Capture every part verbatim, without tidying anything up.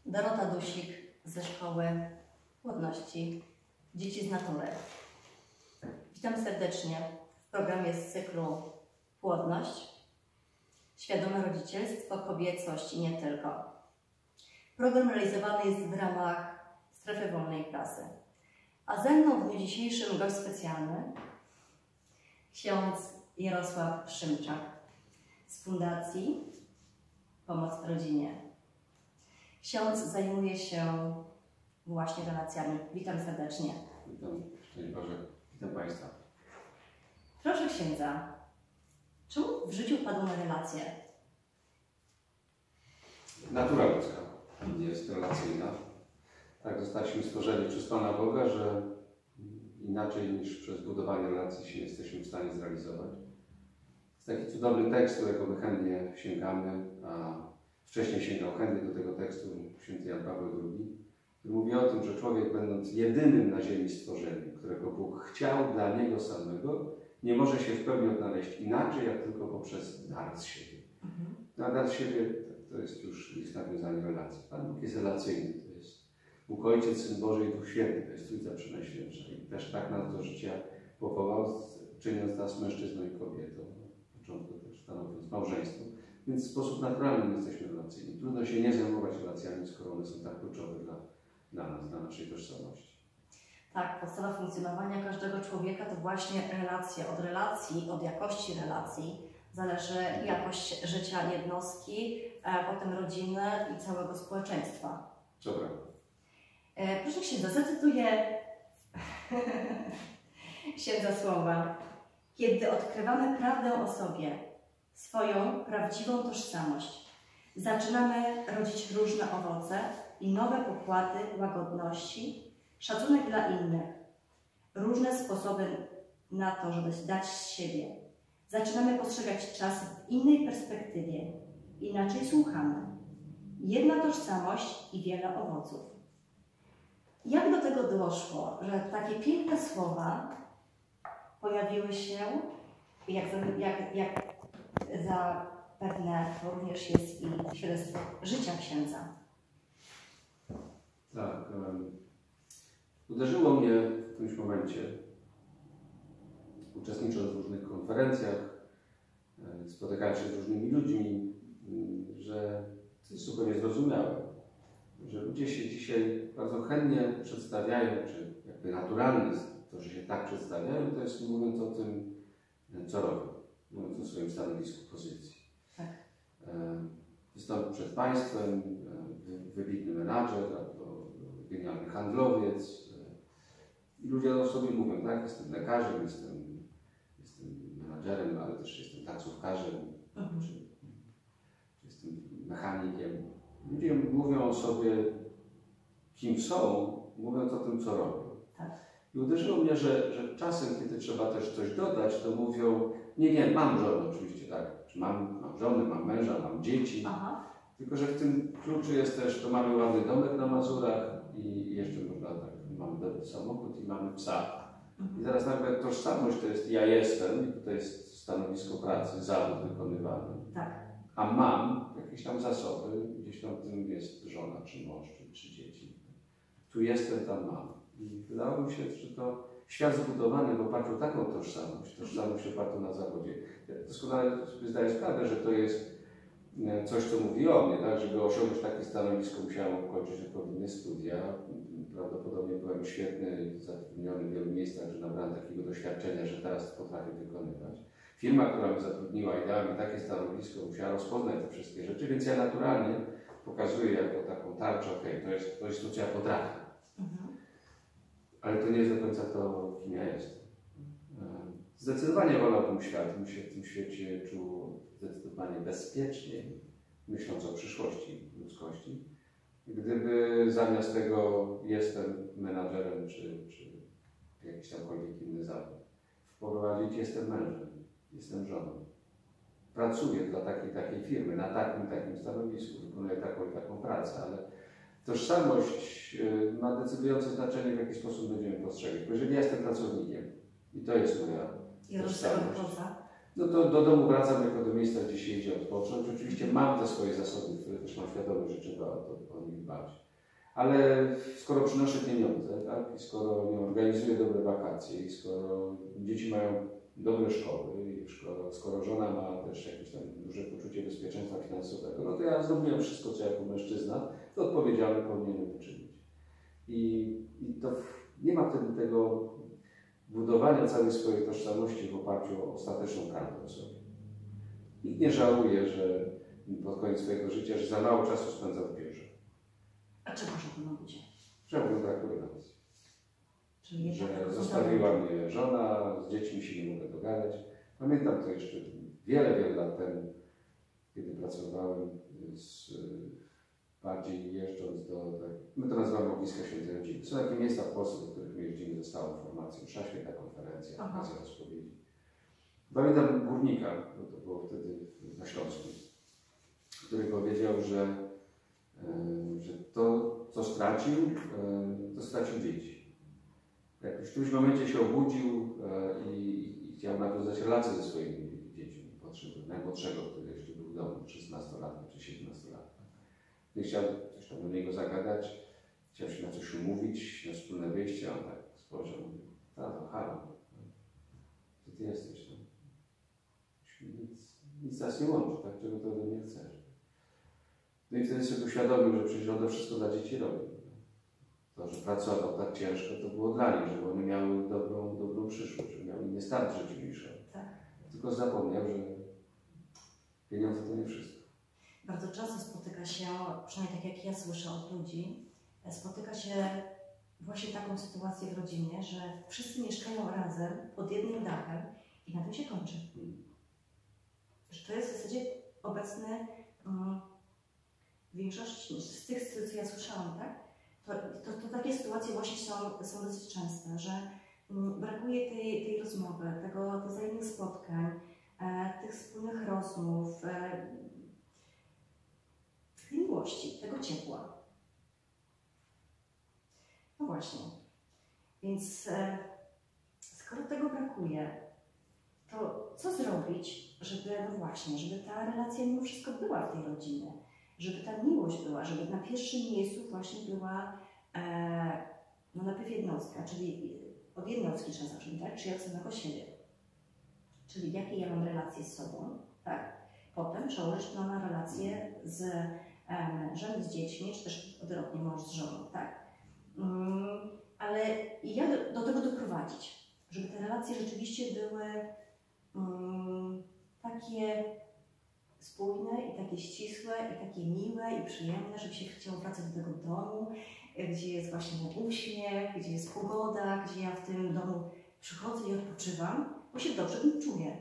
Dorota Dusik ze Szkoły Płodności Dzieci z Natury. Witam serdecznie w programie z cyklu Płodność, Świadome Rodzicielstwo, Kobiecość i nie tylko. Program realizowany jest w ramach Strefy Wolnej Prasy. A ze mną w dniu dzisiejszym gość specjalny, ksiądz Jarosław Szymczak z Fundacji Pomoc Rodzinie. Ksiądz zajmuje się właśnie relacjami. Witam serdecznie. Witam, szczęść Boże. Witam Państwa. Proszę księdza, czemu w życiu padł na relacje? Natura ludzka jest relacyjna. Tak zostaliśmy stworzeni przez Pana Boga, że inaczej niż przez budowanie relacji się nie jesteśmy w stanie zrealizować. Jest taki cudowny tekst, którego my chętnie sięgamy, a wcześniej sięgał chętnie do tego tekstu święty Jan Paweł drugi, który mówi o tym, że człowiek, będąc jedynym na ziemi stworzeniem, którego Bóg chciał dla niego samego, nie może się w pełni odnaleźć inaczej, jak tylko poprzez dar z siebie. Mhm. A dar z siebie to jest już jest nawiązanie relacji. Pan Bóg jest relacyjny, to jest Bóg Ojciec, Syn Boży i Duch Święty, to jest Trójca Przenajświętsza. I też tak nas do życia powołał, czyniąc nas mężczyzną i kobietą. Na początku też stanowiąc małżeństwo. Więc w sposób naturalny jesteśmy relacyjni. Trudno się nie zajmować relacjami, skoro one są tak kluczowe dla, dla nas, dla naszej tożsamości. Tak, podstawa funkcjonowania każdego człowieka to właśnie relacje. Od relacji, od jakości relacji zależy jakość życia jednostki, a potem rodziny i całego społeczeństwa. Co prawda. E, proszę księdza, zacytuję księdza słowa. Kiedy odkrywamy prawdę o sobie, swoją prawdziwą tożsamość, zaczynamy rodzić różne owoce i nowe pokłady łagodności, szacunek dla innych, różne sposoby na to, żeby dać z siebie. Zaczynamy postrzegać czas w innej perspektywie, inaczej słuchamy. Jedna tożsamość i wiele owoców. Jak do tego doszło, że takie piękne słowa pojawiły się, jak, jak, jak zapewne to również jest i świadectwo życia księdza? Tak. Um, uderzyło mnie w którymś momencie, uczestnicząc w różnych konferencjach, spotykając się z różnymi ludźmi, że to jest zupełnie zrozumiałe, że ludzie się dzisiaj bardzo chętnie przedstawiają, czy jakby naturalne jest to, że się tak przedstawiają, to jest mówiąc o tym, co robią, mówiąc o swoim stanowisku, pozycji. Tak. Wystąpił przed państwem wybitny menadżer, albo genialny handlowiec. I ludzie o sobie mówią, tak, jestem lekarzem, jestem, jestem menadżerem, ale też jestem taksówkarzem, mhm. czy, czy jestem mechanikiem. Ludzie mówią o sobie, kim są, mówiąc o tym, co robią. Tak. I uderzyło mnie, że, że czasem, kiedy trzeba też coś dodać, to mówią, nie, nie, mam żonę oczywiście, tak, czy mam, mam żonę, mam męża, mam dzieci. Aha. Tylko że w tym kluczu jest też, to mamy ładny domek na Mazurach i jeszcze można tak, mamy dobry samochód i mamy psa. Mhm. I teraz nagle tożsamość to jest ja jestem, to jest stanowisko pracy, zawód wykonywany. Tak. A mam jakieś tam zasoby, gdzieś tam w tym jest żona, czy mąż, czy, czy dzieci. Tu jestem, tam mam. I wydawało mi się, że to świat zbudowany w oparciu o taką tożsamość, tożsamość opartą na zawodzie. Ja doskonale sobie zdaję sprawę, że to jest coś, co mówi o mnie, tak? Żeby osiągnąć takie stanowisko, musiałem ukończyć odpowiednie studia. Prawdopodobnie byłem świetny, zatrudniony w wielu miejscach, że nabrałem takiego doświadczenia, że teraz potrafię wykonywać. Firma, która mnie zatrudniła i dała mi takie stanowisko, musiała rozpoznać te wszystkie rzeczy, więc ja naturalnie pokazuję jako taką tarczę, okej, okay, to jest to, jest to co ja potrafię. Mhm. Ale to nie jest do końca to, kim ja jestem. Zdecydowanie wolałbym świat, bym się w tym świecie czuł zdecydowanie bezpieczniej, myśląc o przyszłości ludzkości. Gdyby zamiast tego jestem menadżerem, czy, czy jakiś tamkolwiek inny zawód, wprowadzić jestem mężem, jestem żoną. Pracuję dla takiej takiej firmy, na takim takim stanowisku, wykonuję taką i taką pracę, ale tożsamość ma decydujące znaczenie, w jaki sposób będziemy postrzegać. Bo jeżeli ja jestem pracownikiem i to jest moja tożsamość, no to do domu wracam jako do miejsca, gdzie się jedzie odpocząć. Oczywiście mam te swoje zasoby, które też mam świadomość, że trzeba o, o nich dbać. Ale skoro przynoszę pieniądze, tak, i skoro nie organizuję dobre wakacje, i skoro dzieci mają dobre szkoły, i skoro, skoro żona ma też jakieś tam duże poczucie bezpieczeństwa finansowego, no to ja zrobiłem wszystko, co jako mężczyzna, to odpowiedzialny powinienem uczynić. I, I to nie ma wtedy tego budowania całej swojej tożsamości w oparciu o ostateczną prawdę o sobie. Nikt nie żałuje, że pod koniec swojego życia, że za mało czasu spędzał w biurze. A czego żałują ludzie? Żałują braku relacji. Czyli że tak zostawiła mnie żona, z dziećmi się nie mogę dogadać. Pamiętam to jeszcze wiele, wiele lat temu, kiedy pracowałem z, bardziej jeżdżąc do, do, my to nazywamy ogniska świętej rodziny. Są takie miejsca w Polsce, do których my jeździmy ze stałą formacją, msza święta, konferencja, okazja rozpowiedzi. Pamiętam górnika, bo to było wtedy na Śląsku, który powiedział, że, że to, co stracił, to stracił dzieci. Jak w którymś momencie się obudził e, i, i chciał nawiązać relacje ze swoimi dziećmi, podszedł do najmłodszego, który jeszcze był w domu, szesnastolatka czy siedemnastolatka. I chciał coś tam do niego zagadać, chciał się na coś umówić, na wspólne wyjście, a on tak spojrzał, mówi, tato, halo, co ty jesteś? No? Nic, nic nas nie łączy, tak? Czego to ode mnie chcesz? No i wtedy sobie uświadomił, że przecież on to wszystko dla dzieci robi. To, że pracował tak ciężko, to było dla nich, żeby one miały dobrą, dobrą przyszłość, żeby miały inny start w życiu niż on. Tak. Tylko zapomniał, że pieniądze to nie wszystko. Bardzo często spotyka się, przynajmniej tak jak ja słyszę od ludzi, spotyka się właśnie taką sytuację w rodzinie, że wszyscy mieszkają razem pod jednym dachem i na tym się kończy. Hmm. Że to jest w zasadzie obecny um, w większości z tych, co ja słyszałam, tak? To, to, to takie sytuacje właśnie są, są dosyć częste, że um, brakuje tej, tej rozmowy, tego, tych wzajemnych spotkań, e, tych wspólnych rozmów, e, tej miłości, tego ciepła. No właśnie. Więc e, skoro tego brakuje, to co zrobić, żeby, no właśnie, żeby ta relacja mimo wszystko była w tej rodzinie? Żeby ta miłość była, żeby na pierwszym miejscu właśnie była e, no najpierw jednostka, czyli od jednostki trzeba zacząć, tak? Czyli od samego siebie. Czyli jakie ja mam relacje z sobą, tak? Potem przełożyć to na relacje z e, mężem, z dziećmi, czy też odwrotnie mąż z żoną, tak? Um, ale jak do, do tego doprowadzić? Żeby te relacje rzeczywiście były um, takie spójne i takie ścisłe, i takie miłe i przyjemne, żeby się chciało wracać do tego domu, gdzie jest właśnie uśmiech, gdzie jest pogoda, gdzie ja w tym domu przychodzę i odpoczywam, bo się dobrze w nim czuję.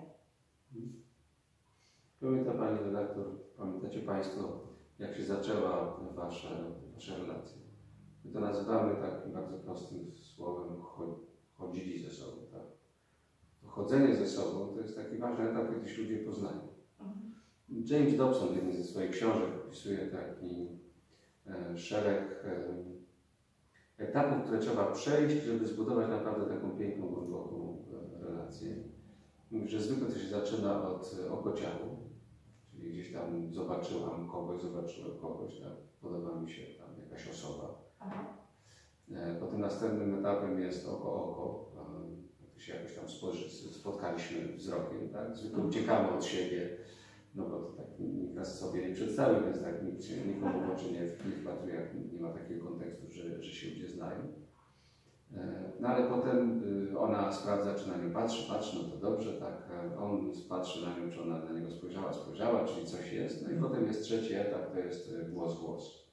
Pamięta Pani redaktor, pamiętacie Państwo, jak się zaczęła Wasze, wasze relacje? My to nazywamy takim bardzo prostym słowem chodzili ze sobą. Tak? To chodzenie ze sobą to jest taki ważny etap, kiedy się ludzie poznają. James Dobson w jednej ze swoich książek opisuje taki e, szereg e, etapów, które trzeba przejść, żeby zbudować naprawdę taką piękną, głęboką e, relację. Mówi, że zwykle to się zaczyna od okociału, czyli gdzieś tam zobaczyłam kogoś, zobaczyłem kogoś, tak? Podoba mi się tam jakaś osoba. E, potem następnym etapem jest oko-oko, e, się jakoś tam spotkaliśmy wzrokiem, tak? Zwykle uciekamy od siebie. No bo to tak nikt nas sobie nie przedstawił, więc tak nikt się nikomu w oczy nie, nie wpatruje, jak nie ma takiego kontekstu, że, że się ludzie znają. No ale potem ona sprawdza, czy na nią patrzy, patrzy, no to dobrze, tak. On patrzy na nią, czy ona na niego spojrzała, spojrzała, czyli coś jest. No i potem jest trzeci etap, to jest głos, głos.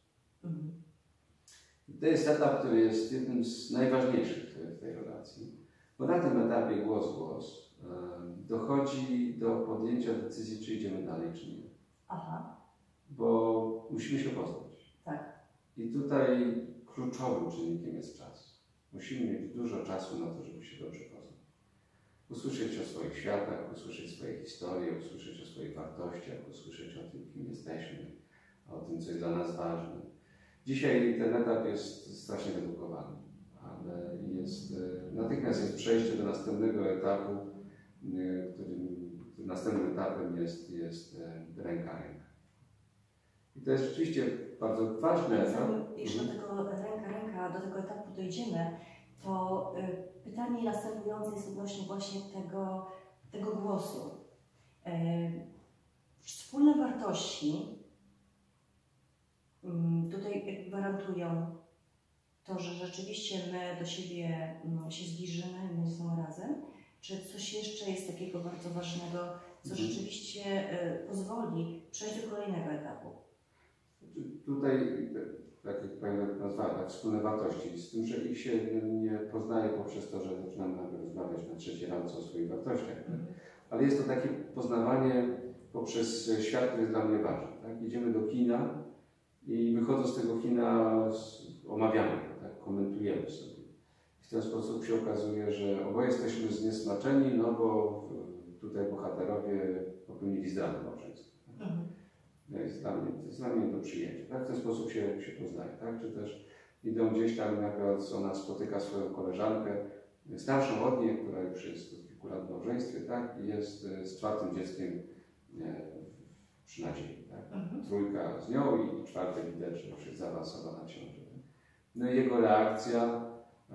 To jest etap, który jest jednym z najważniejszych w tej relacji, bo na tym etapie głos, głos dochodzi do podjęcia decyzji, czy idziemy dalej, czy nie. Aha. Bo musimy się poznać. Tak. I tutaj kluczowym czynnikiem jest czas. Musimy mieć dużo czasu na to, żeby się dobrze poznać. Usłyszeć o swoich światach, usłyszeć swoje historie, usłyszeć o swoich wartościach, usłyszeć o tym, kim jesteśmy, o tym, co jest dla nas ważne. Dzisiaj ten etap jest strasznie redukowany, ale jest, natychmiast jest przejście do następnego etapu, który, następnym etapem jest, jest ręka ręka. I to jest rzeczywiście bardzo ważne. Zanim jeszcze do tego ręka ręka, do tego etapu dojdziemy, to y, pytanie następujące jest odnośnie właśnie tego, tego głosu. Y, wspólne wartości y, tutaj gwarantują to, że rzeczywiście my do siebie y, się zbliżymy, my jesteśmy razem, czy coś jeszcze jest takiego bardzo ważnego, co Mhm. rzeczywiście y, pozwoli przejść do kolejnego etapu? Tutaj, tak jak Pani nazwała, tak, wspólne wartości, z tym, że ich się nie poznaje poprzez to, że zaczynamy nawet rozmawiać na trzeciej randce o swoich wartościach. Tak? Ale jest to takie poznawanie poprzez świat, który jest dla mnie ważny. Tak? Idziemy do kina i wychodząc z tego kina omawiamy go, tak? Komentujemy sobie. W ten sposób się okazuje, że oboje jesteśmy zniesmaczeni, no bo tutaj bohaterowie popełnili zdradę małżeństwa. Tak? Mhm. Jest dla mnie, to jest dla mnie do przyjęcia. Tak? W ten sposób się, się poznaje. Tak? Czy też idą gdzieś tam, nagle ona spotyka swoją koleżankę, starszą od niej, która już jest od kilku lat w małżeństwie, tak? I jest z czwartym dzieckiem nie, przy nadziei. Tak? Mhm. Trójka z nią i czwarte widać, że już jest zaawansowana ciąża. Tak? No i jego reakcja,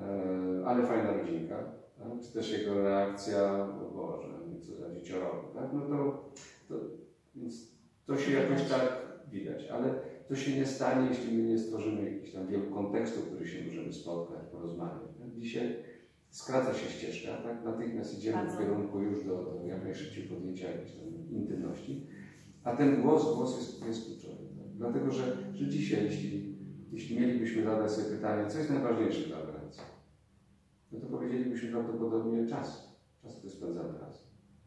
e, ale fajna rodzinka, tak? Czy też jego reakcja, o Boże, co za dzieciorowi, tak? No to, to więc to się jakoś tak widać, ale to się nie stanie, jeśli my nie stworzymy jakiegoś tam wielu kontekstu, w którym się możemy spotkać, porozmawiać. Tak? Dzisiaj skraca się ścieżka, tak? Natychmiast idziemy Bardzo. w kierunku już do, do jak najszybciej podjęcia jakiejś tam intymności, a ten głos, głos jest, jest kluczowy. Tak? Dlatego, że, że dzisiaj, jeśli, jeśli mielibyśmy zadać sobie pytanie, co jest najważniejsze dla relacji, no to powiedzielibyśmy prawdopodobnie czas. Czas, który spędzamy razem.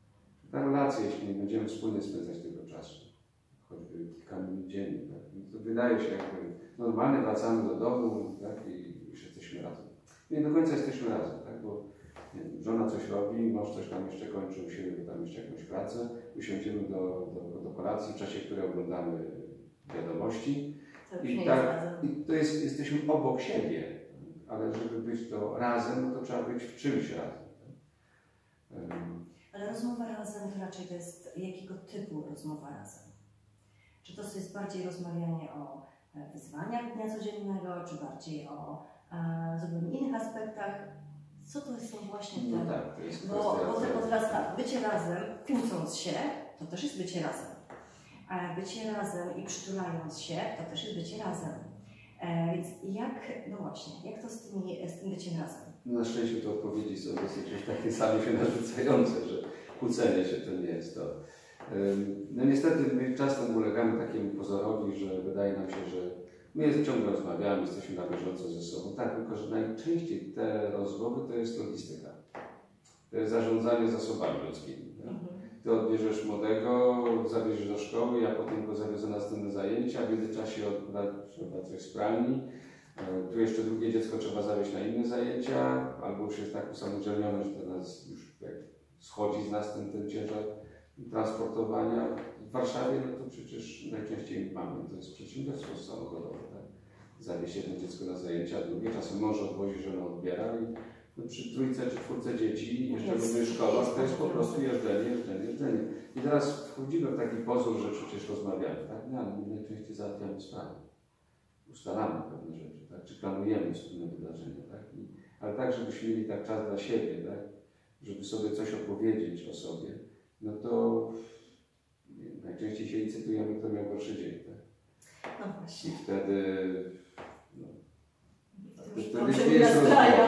Ta relacja, jeśli nie będziemy wspólnie spędzać tego czasu, choćby kilka minut dziennie, tak? To wydaje się jakby normalnie, wracamy do domu, tak? I już jesteśmy razem. Nie do końca jesteśmy razem, tak? Bo nie wiem, żona coś robi, mąż coś tam jeszcze kończy u siebie, bo tam jeszcze jakąś pracę, usiądziemy do, do, do kolacji, w czasie której oglądamy wiadomości. To I, tak, I to jest, jesteśmy obok siebie, ale żeby być to razem, no to trzeba być w czymś razem. Tak? Um, Ale rozmowa razem to raczej to jest jakiego typu rozmowa razem? Czy to jest bardziej rozmawianie o wyzwaniach dnia codziennego, czy bardziej o e, zupełnie innych aspektach? Co to są właśnie te... No tak, to jest bo, bo, bo teraz tak, bycie razem, kłócąc się, to też jest bycie razem. A bycie razem i przytulając się, to też jest bycie razem. E, więc jak, no właśnie, jak to z, tymi, z tym byciem razem? No na szczęście te odpowiedzi są dosyć już takie same się narzucające, że kłócenie się to nie jest to. No niestety my często ulegamy takiemu pozorowi, że wydaje nam się, że my ciągle rozmawiamy, jesteśmy na bieżąco ze sobą. Tak, tylko że najczęściej te rozmowy to jest logistyka. To jest zarządzanie zasobami ludzkimi. Tak? Ty odbierzesz młodego, zabierzesz do szkoły, ja potem go zawiozę na następne zajęcia, w międzyczasie trzeba coś z pralni. Tu jeszcze drugie dziecko trzeba zawieźć na inne zajęcia, albo już jest tak usamodzielnione, że to nas już schodzi z nas ten, ten ciężar transportowania. W Warszawie no to przecież najczęściej mamy, to jest przedsiębiorstwo samochodowe. Tak? Zawieźć jedno dziecko na zajęcia, drugie, czasem mąż odwozi, żona odbiera i no przy trójce czy czwórce dzieci, jeszcze w różnych szkołach, to jest po prostu jeżdżenie, jeżdżenie, jeżdżenie. I teraz wchodzimy w taki pozór, że przecież rozmawiamy. Tak? No, ale my najczęściej załatwiamy sprawy. Ustalamy pewne rzeczy, tak? Czy planujemy wspólne wydarzenia. Tak? I, ale tak, żebyśmy mieli tak czas dla siebie, tak? Żeby sobie coś opowiedzieć o sobie, no to nie, najczęściej się licytujemy, kto miał gorszy dzień. Tak? No właśnie. I wtedy no, to już dobrze nie nastraja.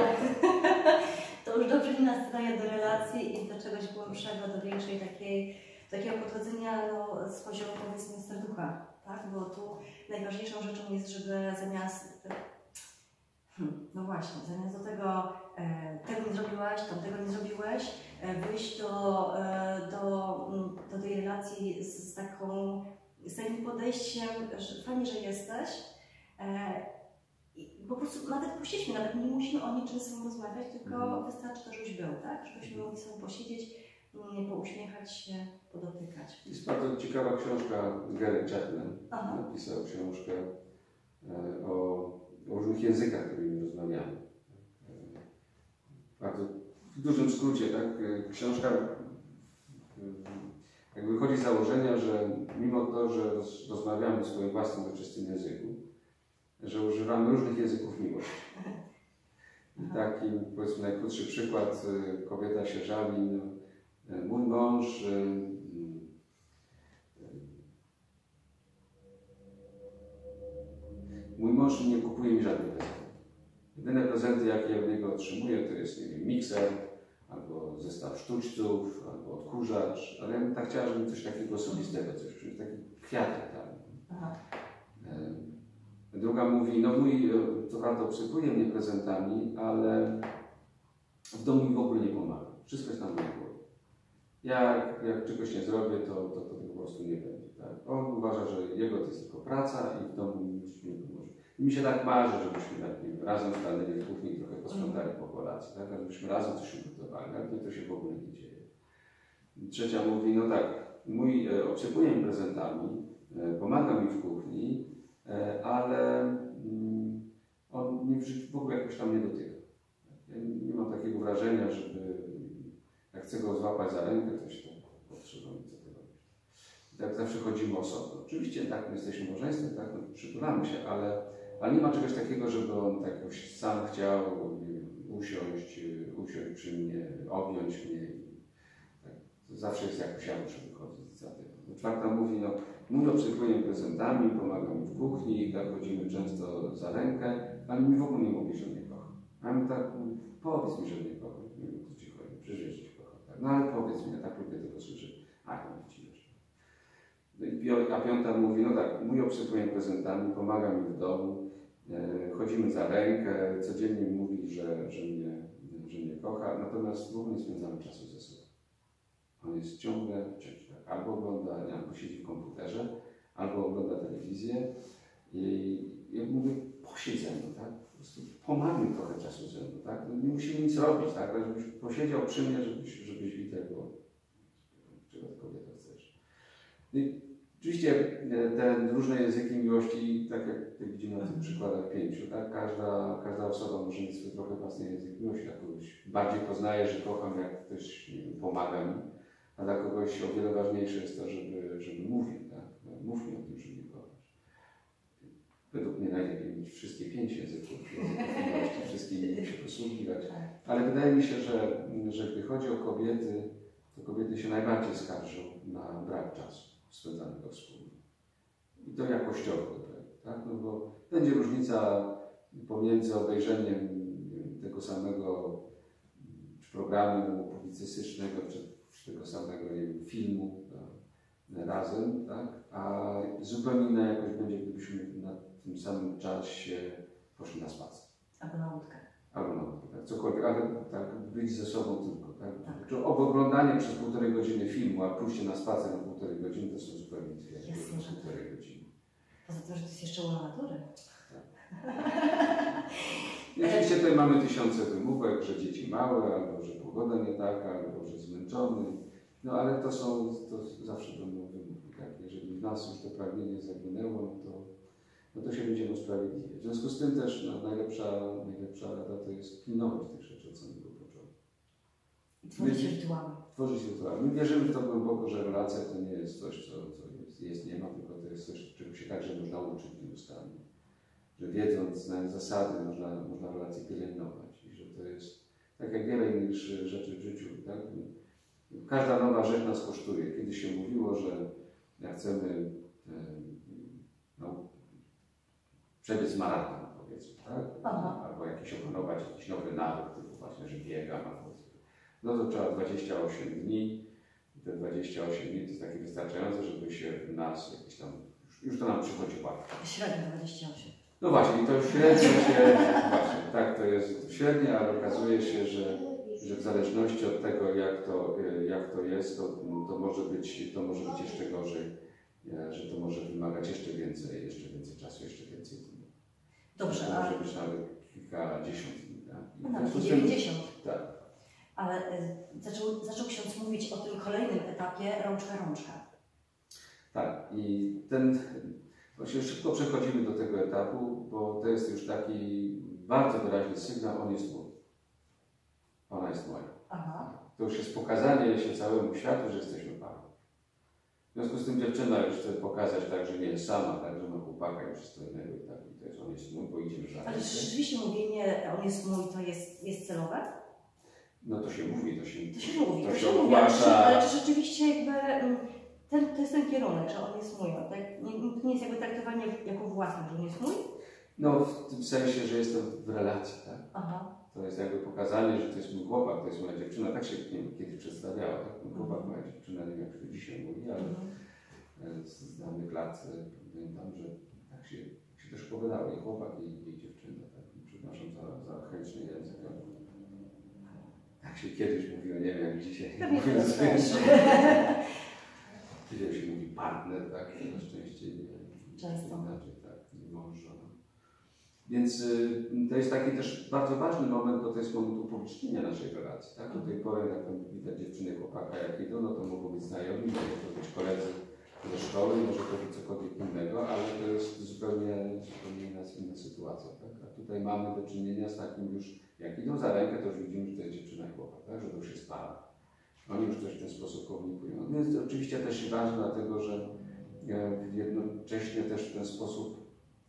To już dobrze nie nastraja do relacji i do czegoś głębszego, do większej takiej, takiego podchodzenia no, z poziomu powiedzmy serducha, tak? Bo tu najważniejszą rzeczą jest, żeby zamiast hmm, no właśnie, zamiast do tego e, tego nie zrobiłaś, tamtego nie zrobiłeś, e, wyjść do, e, do, do tej relacji z, z taką z takim podejściem, że fajnie, że jesteś. E, I po prostu nawet posiedźmy, nawet nie musimy o niczym sobą rozmawiać, tylko mm. wystarczy to, żebyś był, tak? Żebyśmy mogli sobie posiedzieć, pouśmiechać się, podotykać. To jest bardzo ciekawa książka Gary Chapman. Aha. Napisał książkę e, o, o różnych językach, którymi rozmawiamy. E, bardzo w dużym skrócie, tak? Książka w, jakby wychodzi z założenia, że mimo to, że roz, rozmawiamy w swoim własnym ojczystym języku, że używamy różnych języków miłości. I taki, powiedzmy, najkrótszy przykład, kobieta się żali, no, mój mąż mój mąż nie kupuje mi żadnych prezentów. Jedyne prezenty, jakie ja od niego otrzymuję, to jest, nie wiem, mikser, albo zestaw sztućców, albo odkurzacz, ale ja bym tak chciała, żeby coś takiego osobistego, coś, taki kwiatek tam. Aha. Druga mówi, no mój, to prawda, obsypuje mnie prezentami, ale w domu mi w ogóle nie pomaga. Wszystko jest na mojej głowie. Ja jak czegoś nie zrobię, to, to, to po prostu nie będzie. Tak? On uważa, że jego to jest tylko praca i w domu nic nie pomoże. I mi się tak marzy, żebyśmy tak, nie wiem, razem stanęli w kuchni i trochę posprzątali po kolacji, tak? Żebyśmy razem coś ugotowali, ale to się w ogóle nie dzieje. Trzecia mówi, no tak, mój e, obsypuje mi prezentami, e, pomaga mi w kuchni, e, ale mm, on mnie w ogóle jakoś tam nie dotyka. Ja nie mam takiego wrażenia, żeby jak chcę go złapać za rękę, to się to potrzeba mi co to robić. I tak zawsze chodzimy osobno. Oczywiście tak, my jesteśmy małżeństwem, tak, no, przytulamy się, ale, ale nie ma czegoś takiego, żeby on tak jakoś sam chciał, nie wiem, usiąść, usiąść przy mnie, objąć mnie. Tak, to zawsze jest jakoś, ja muszę wychodzić za tym. No, czwarta mówi, no, mój obsypuje prezentami, pomaga mi w kuchni, tak chodzimy często za rękę, ale mi w ogóle nie mówi, że mnie kocha. A my tak, powiedz mi, że mnie kocha. Nie wiem, co ci chodzi, przecież że ci kocha. Tak? No ale powiedz mi, ja tak lubię tego słyszeć. A, ja ci jeszcze. A piąta mówi, no tak, mój obsypuje prezentami, pomaga mi w domu, e, chodzimy za rękę, codziennie mi mówi, że, że, mnie, że mnie kocha, natomiast w ogóle nie spędzamy czasu ze sobą. On jest ciągle w czymś, tak? Albo ogląda, albo siedzi w komputerze, albo ogląda telewizję i jak mówię, posiedź ze mną, tak? Po prostu pomaluj trochę czasu ze mną, tak? No nie musimy nic robić, tak? Ale żebyś posiedział przy mnie, żebyś, żebyś widział, czego ty kobieta chcesz. I oczywiście te różne języki miłości, tak jak widzimy na tych przykładach pięciu, tak? Każda, każda osoba może mieć swój trochę własny język miłości, dla kogoś bardziej poznaje, że kocham, jak ktoś pomaga mi, a dla kogoś o wiele ważniejsze jest to, żeby, żeby mówił, tak? Mów mi o tym, że mnie kochasz. Według mnie najlepiej mieć wszystkie pięć języków, języków miłości, wszystkimi się posługiwać. Ale wydaje mi się, że, że gdy chodzi o kobiety, to kobiety się najbardziej skarżą na brak czasu spędzanego wspólnie. I to jakościowo, tak? No bo będzie różnica pomiędzy obejrzeniem tego samego programu publicystycznego, czy tego samego nie wiem, filmu, tak, razem, tak? A zupełnie inna jakość będzie, gdybyśmy na tym samym czasie poszli na spacer. Albo na łódkę. Albo na łódkę, tak, cokolwiek, ale tak, być ze sobą tylko, tak? Tak. Czy oglądanie przez półtorej godziny filmu, a pójście na spacer na półtorej godziny, to są zupełnie dwie półtorej godziny. Poza tym, że to jest jeszcze łono natury. Tak. I oczywiście tutaj mamy tysiące wymówek, że dzieci małe, albo że pogoda nie taka, albo że zmęczony. No ale to są, to zawsze będą wymówki takie. Jeżeli w nas już to pragnienie zaginęło, no to, no to się będziemy usprawiedliwiać. W związku z tym też no, najlepsza, najlepsza rada to jest pilnować tych rzeczy od samego początku. I tworzyć rytuały. Tworzyć rytuały. My wierzymy w to głęboko, że relacja to nie jest coś, co, co jest, jest, nie ma, tylko to jest coś, czego się także można uczyć nieustannie. Że wiedząc, znając zasady, można, można relacje pielęgnować i że to jest, tak jak wiele innych rzeczy w życiu, tak? Każda nowa rzecz nas kosztuje. Kiedyś się mówiło, że jak chcemy e, no, przebiec maraton, powiedzmy, tak? Aha. Albo jakiś opanować jakiś nowy nawyk, typu właśnie, że biegam, albo no to trzeba dwadzieścia osiem dni. I te dwadzieścia osiem dni to jest takie wystarczające, żeby się w nas jakiś tam, już, już to nam przychodzi łatwo. Średnio dwadzieścia osiem. No właśnie, i to średnio się, właśnie, tak, to jest średnie, ale okazuje się, że, że w zależności od tego, jak to, jak to jest, to, to, może być, to może być jeszcze gorzej, że to może wymagać jeszcze więcej, jeszcze więcej czasu, jeszcze więcej dni. Dobrze, to a... może być nawet kilkadziesiąt dni. Tak? No nawet dziewięćdziesiąt. Tak. Ale y, zaczął, zaczął ksiądz mówić o tym kolejnym etapie rączka-rączka. Tak, i ten... Właśnie szybko przechodzimy do tego etapu, bo to jest już taki bardzo wyraźny sygnał, on jest mój. Ona jest moja. Aha. To już jest pokazanie się całemu światu, że jesteśmy parą. związku z tym dziewczyna już chce pokazać tak, że nie jest sama, tak, że ma chłopaka już jest to innego i tak, i to jest, on jest mój, bo idziemy za Ale rzeczywiście mówienie, on jest mój, to jest, jest celowe? No to się mówi, to się, to się mówi, to to się się mówi, ale czy, ogłasza. ale czy rzeczywiście jakby ten, to jest ten kierunek, że on jest mój, on tak, nie, to nie jest jakby traktowanie jako własny, że on jest mój? No w tym sensie, że jestem w relacji, tak? Aha. To jest jakby pokazanie, że to jest mój chłopak, to jest moja dziewczyna, tak się nie wiem, kiedyś przedstawiała, tak? Mój chłopak, moja dziewczyna, nie wiem jak to dzisiaj mówi, ale mhm. z danych lat pamiętam, że tak się, się też opowiadało, i chłopak, i, i dziewczyna, tak? Przepraszam za, za chętny język. Tak się kiedyś mówiło, nie wiem jak dzisiaj. Pewnie to też. Dzisiaj się mówi partner, tak? Na szczęście nie. Często. Inaczej, tak, nie mąż, żona. Więc y, to jest taki też bardzo ważny moment, bo to jest moment upublicznienia naszej relacji. Tak? Do tej pory, jak tam widać dziewczyny, chłopaka, jak idą, no to mogą być znajomi, mogą to być koledzy ze szkoły, może to być cokolwiek innego, ale to jest zupełnie, zupełnie inna, inna sytuacja. Tak? A tutaj mamy do czynienia z takim już, jak idą za rękę, to już widzimy, że to jest dziewczyna i chłopak, tak? Że to już jest para. Oni już też w ten sposób komunikują. No jest oczywiście też ważne, dlatego że jednocześnie też w ten sposób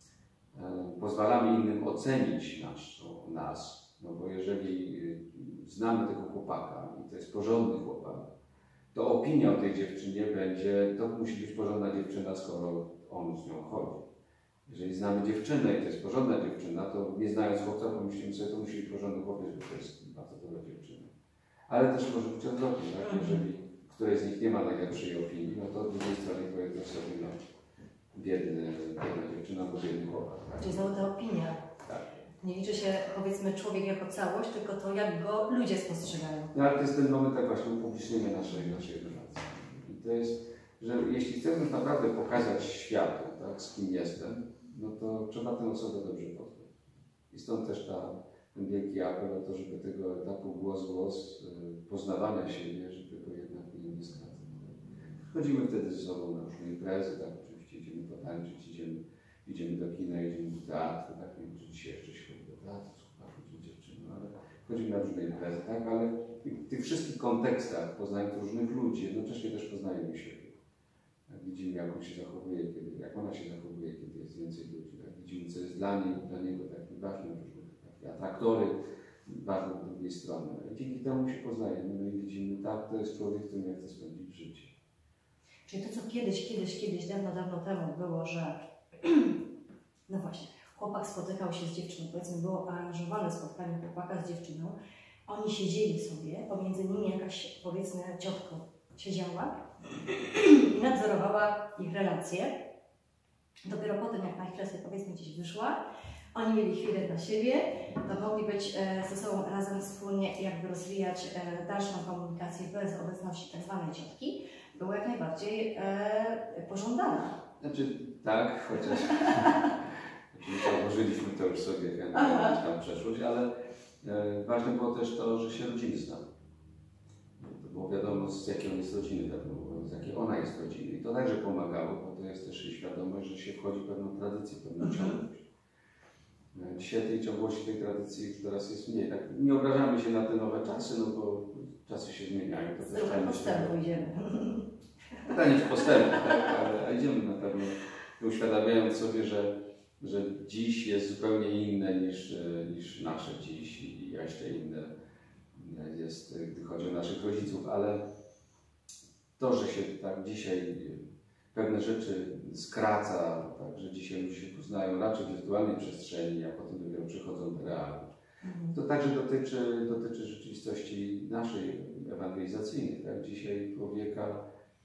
pozwalamy innym ocenić nas, nas, no bo jeżeli znamy tego chłopaka i to jest porządny chłopak, to opinia o tej dziewczynie będzie, to musi być porządna dziewczyna, skoro on z nią chodzi. Jeżeli znamy dziewczynę i to jest porządna dziewczyna, to nie znając chłopca, pomyślimy sobie, to musi być porządny chłopiec, bo to jest bardzo dobra dziewczyna. Ale też może być odwrotnie, tak? Jeżeli której z nich nie ma najlepszej opinii, no to z drugiej strony powiedzmy sobie, no, biedny, biedna dziewczyna, bo biedny chłopak. Tak? Czyli znowu ta opinia. Tak. Nie liczy się, powiedzmy, człowiek jako całość, tylko to, jak go ludzie spostrzegają. No ale to jest ten moment tak właśnie upublicznienia naszej, naszej relacji. I to jest, że jeśli chcemy naprawdę pokazać światu, tak, z kim jestem, no to trzeba tę osobę dobrze poznać. I stąd też ta, ten wielki apel o to, żeby tego etapu głos, głos, poznawania siebie, żeby go jednak nie, nie skracać. Chodzimy wtedy ze sobą na różne imprezy, tak, oczywiście idziemy potańczyć, idziemy, idziemy do kina, idziemy do teatru, tak, nie wiem, czy dzisiaj jeszcze się chodzi do teatru, słuchamy czy dziewczyny, ale chodzimy na różne imprezy, tak, ale w tych wszystkich kontekstach, poznając różnych ludzi, jednocześnie też poznajemy siebie. Tak, widzimy, jak on się zachowuje, kiedy, jak ona się zachowuje, kiedy jest więcej ludzi, tak, widzimy, co jest dla niej, dla niego takim ważnym, różnych takie atraktory, ważne z drugiej strony. I dzięki temu się poznajemy, no i widzimy, tak, to jest człowiek, z którym ja chcę spędzić życie. Czyli to, co kiedyś, kiedyś, kiedyś, dawno, dawno temu było, że no właśnie, chłopak spotykał się z dziewczyną, powiedzmy było aranżowane spotkanie chłopaka z dziewczyną, oni siedzieli sobie, pomiędzy nimi jakaś, powiedzmy, ciotka siedziała i nadzorowała ich relacje. Dopiero potem, jak na chwilę sobie, powiedzmy, gdzieś wyszła, oni mieli chwilę dla siebie, to mogli być e, ze sobą razem wspólnie jakby rozwijać e, dalszą komunikację bez obecności tak zwanej ciotki, była jak najbardziej e, pożądana. Znaczy tak, chociaż oczywiście odłożyliśmy to już sobie tam przeszłość, ale e, ważne było też to, że się rodziny znały. To było wiadomo, z jakiej on jest rodziny, z jakiej ona jest rodziny. I to także pomagało, bo to jest też świadomość, że się wchodzi w pewną tradycję, pewną ciągłość. Dzisiaj tej ciągłości, tej tradycji już teraz jest mniej. Tak, nie obrażamy się na te nowe czasy, no bo czasy się zmieniają. To z drogą postępu idziemy. Pytanie czy postępu, tak? Ale idziemy na pewno uświadamiając sobie, że, że dziś jest zupełnie inne niż, niż nasze dziś i jeszcze inne jest, gdy chodzi o naszych rodziców, ale to, że się tak dzisiaj pewne rzeczy skraca, tak, że dzisiaj ludzie się poznają raczej w wirtualnej przestrzeni, a potem dopiero przychodzą do realu. To także dotyczy, dotyczy rzeczywistości naszej ewangelizacyjnej. Tak? Dzisiaj człowieka,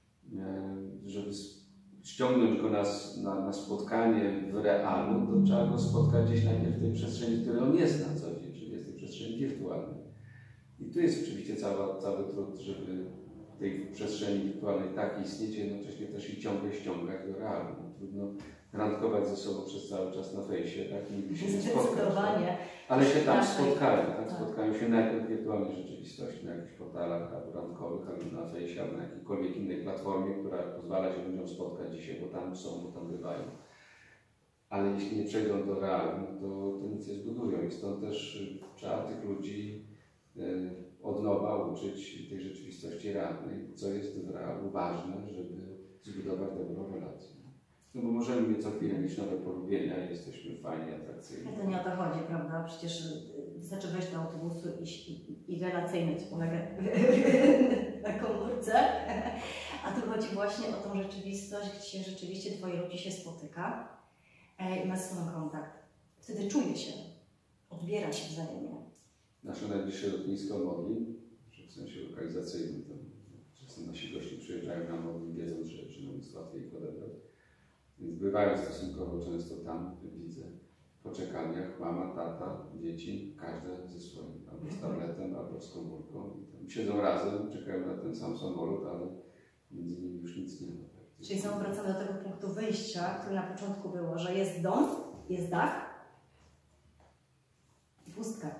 żeby ściągnąć go na, na, na spotkanie w realu, to trzeba go spotkać gdzieś najpierw w tej przestrzeni, w której on jest na co dzień, czyli jest w tej przestrzeni wirtualnej. I tu jest oczywiście cała, cały trud, żeby w tej przestrzeni wirtualnej tak istnieć, jednocześnie też i ciągle ściągać do realu. Trudno randkować ze sobą przez cały czas na fejsie, tak? Nigdy się nie spotkać. Tak? Ale się tam spotkają, tak? Spotkają się najpierw w wirtualnej rzeczywistości, na jakichś portalach albo randkowych, albo na fejsie, albo na jakiejkolwiek innej platformie, która pozwala się ludziom spotkać dzisiaj, bo tam są, bo tam bywają. Ale jeśli nie przejdą do realu, no to, to nic nie zbudują i stąd też trzeba tych ludzi od nowa uczyć tej rzeczywistości realnej, co jest w realu ważne, żeby zbudować dobrą relację. No bo możemy mieć co chwilę mieć nowe polubienia i jesteśmy fajni, atrakcyjni. To nie o to chodzi, prawda? Przecież wystarczy wejść do autobusu i, i, i relacyjny ci polega na komórce. A tu chodzi właśnie o tą rzeczywistość, gdzie rzeczywiście dwoje ludzi się spotyka i ma ze sobą kontakt. Wtedy czuje się, odbiera się wzajemnie. Nasze najbliższe lotnisko Modlin, że w sensie lokalizacyjnym, to czasem nasi goście przyjeżdżają na Modlin, wiedząc, że, że nam jest łatwiej ich odebrać. Więc bywają stosunkowo często tam, widzę, w poczekalniach, mama, tata, dzieci, każde ze swoim, albo z tabletem, albo z komórką. I tam siedzą razem, czekają na ten sam samolot, ale między nimi już nic nie ma. Czyli znowu wracamy do tego punktu wyjścia, który na początku było, że jest dom, jest dach i pustka.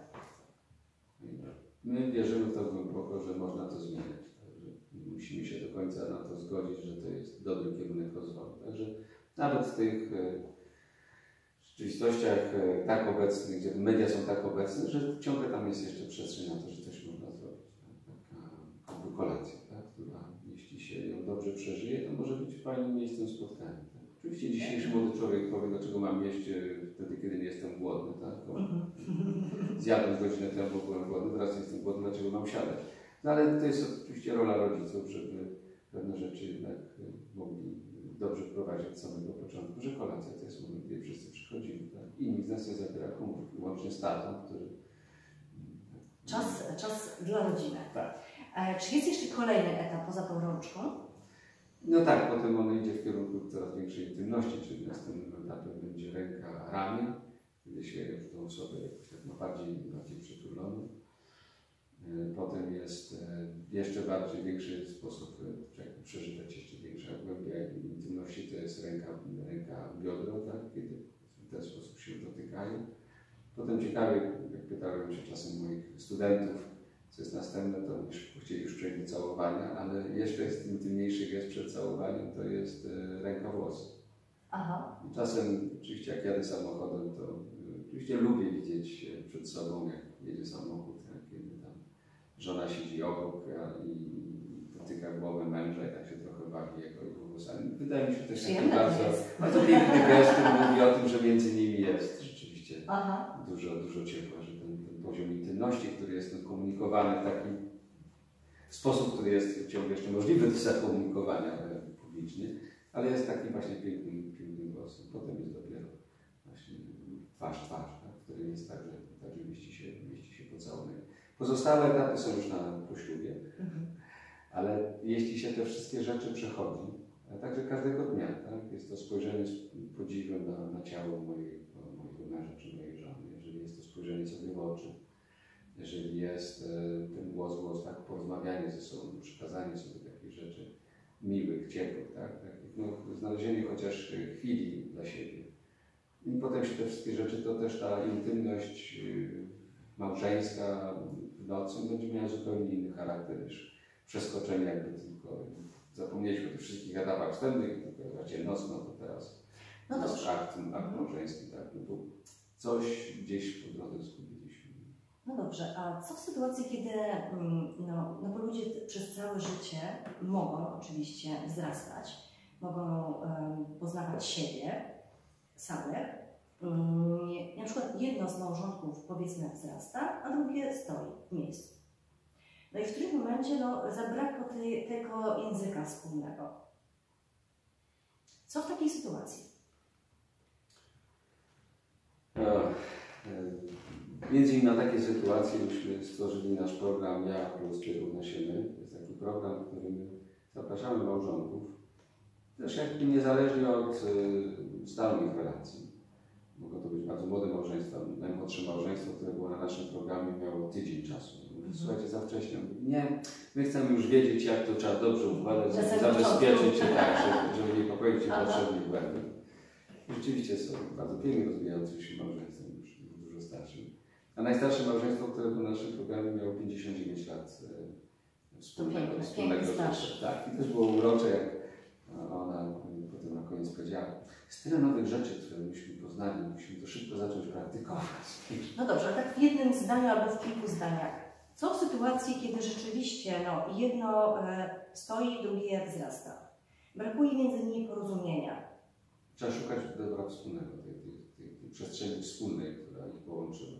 My wierzymy w to głęboko, że można to zmieniać. Także musimy się do końca na to zgodzić, że to jest dobry kierunek rozwoju. Także nawet w tych e, rzeczywistościach e, tak obecnych, gdzie media są tak obecne, że ciągle tam jest jeszcze przestrzeń na to, że coś można zrobić. Tak? Taka kolacja, tak? Która jeśli się ją dobrze przeżyje, to może być fajnym miejscem spotkania. Tak? Oczywiście dzisiejszy młody człowiek powie, dlaczego mam jeść wtedy, kiedy nie jestem głodny. Tak? Zjadłem godzinę temu, bo byłem głodny, teraz jestem głodny, dlaczego mam siadać. No ale to jest oczywiście rola rodziców, żeby pewne rzeczy jednak mogli dobrze wprowadzić od samego początku, że kolacja to jest moment, kiedy wszyscy przychodzimy. Tak? I nikt z nas nie zabiera komórki, łącznie z tatą, który... Czas, czas dla rodziny. Tak. E, czy jest jeszcze kolejny etap poza tą rączką? No tak, potem on idzie w kierunku coraz większej intymności, czyli następnym etapem będzie ręka, ramię, kiedy się już tą osobę jakoś tak no bardziej, bardziej przytuloną. Potem jest jeszcze bardziej większy sposób, jak przeżywać jeszcze większa głębia intymności, to jest ręka, ręka biodro, tak? Kiedy w ten sposób się dotykają. Potem ciekawie, jak pytałem się czasem moich studentów, co jest następne, to oni chcieli już przejść do całowania, ale jeszcze jest intymniejszy gest przed całowaniem, to jest ręka włosy. Aha. I czasem, oczywiście jak jadę samochodem, to oczywiście lubię widzieć przed sobą, jak jedzie samochód, jak kiedy tam żona siedzi obok i dotyka głowę męża i tak się trochę bawi jego włosami. Wydaje mi się też taki bardzo, bardzo piękny gest, który mówi o tym, że między nimi jest rzeczywiście Aha. dużo, dużo ciepła, że ten, ten poziom intymności, który jest komunikowany w taki sposób, który jest ciągle jeszcze możliwy do zakomunikowania publicznie, ale jest takim właśnie pięknym, pięknym głosem. Potem jest dopiero właśnie twarz, twarz, tak? W której jest także, także mieści się, mieści się pocałunek. Pozostałe etapy są już na poślubie, mhm. ale jeśli się te wszystkie rzeczy przechodzi, a także każdego dnia, tak? Jest to spojrzenie z podziwem na, na ciało mojego, mojego męża czy mojej żony, jeżeli jest to spojrzenie sobie w oczy, jeżeli jest e, ten głos, głos, tak, porozmawianie ze sobą, przekazanie sobie takich rzeczy miłych, ciepłych, tak? Takich, no, znalezienie chociaż chwili dla siebie. I potem się te wszystkie rzeczy, to też ta intymność yy, małżeńska w nocy będzie miała zupełnie inny charakter niż przeskoczenie jakby tylko. Zapomnieliśmy o tych wszystkich etapach wstępnych, tylko raczej noc, no to teraz no jest dobrze. akt, akt małżeński, tak? No bo coś gdzieś po drodze zgubiliśmy. No dobrze, a co w sytuacji, kiedy no, no bo ludzie przez całe życie mogą oczywiście wzrastać, mogą um, poznawać siebie samych. Um, na przykład jedno z małżonków powiedzmy wzrasta, a drugie stoi w miejscu. No i w którym momencie no, zabrakło tej, tego języka wspólnego. Co w takiej sytuacji? Między innymi na takie sytuacje myśmy stworzyli nasz program Ja plus Ty równa się my. To jest taki program, w którym zapraszamy małżonków, też jakby niezależnie od y, stałych relacji. Mogą to być bardzo młode małżeństwa. Najmłodsze małżeństwo, które było na naszym programie, miało tydzień czasu. Mówię, słuchajcie, za wcześnie. Mówię, nie, my chcemy już wiedzieć, jak to trzeba dobrze układać, żeby zabezpieczyć się tak, żeby, żeby nie popełnić niepotrzebnych błędów. Rzeczywiście są bardzo pięknie rozwijającym się małżeństwem, już dużo starszym. A najstarsze małżeństwo, które po naszym programie miało pięćdziesiąt dziewięć lat e, wspólnego, wspólnego życia. Tak, i też było urocze, jak ona potem na koniec powiedziała, jest tyle nowych rzeczy, które myśmy poznali, musimy to szybko zacząć praktykować. No dobrze, ale tak w jednym zdaniu albo w kilku zdaniach. Co w sytuacji, kiedy rzeczywiście no, jedno e, stoi, drugie wzrasta? Brakuje między nimi porozumienia. Trzeba szukać dobra wspólnego, tej, tej, tej, tej przestrzeni wspólnej, która ich połączyła.